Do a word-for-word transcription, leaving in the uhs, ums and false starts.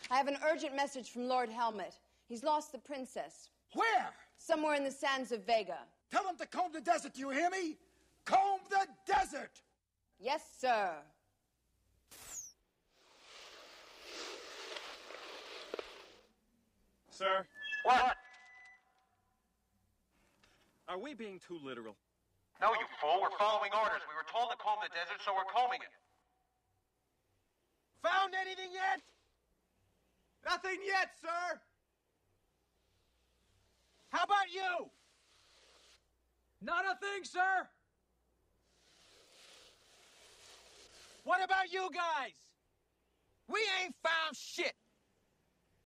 I have an urgent message from Lord Helmet. He's lost the princess. Where? Somewhere in the sands of Vega. Tell him to comb the desert, do you hear me? Comb the desert! Yes, sir. Sir? What? Are we being too literal? No, you fool. We're following orders. We were told to comb the desert, so we're combing it. Found anything yet? Nothing yet, sir. How about you? Not a thing, sir. What about you guys? We ain't found shit.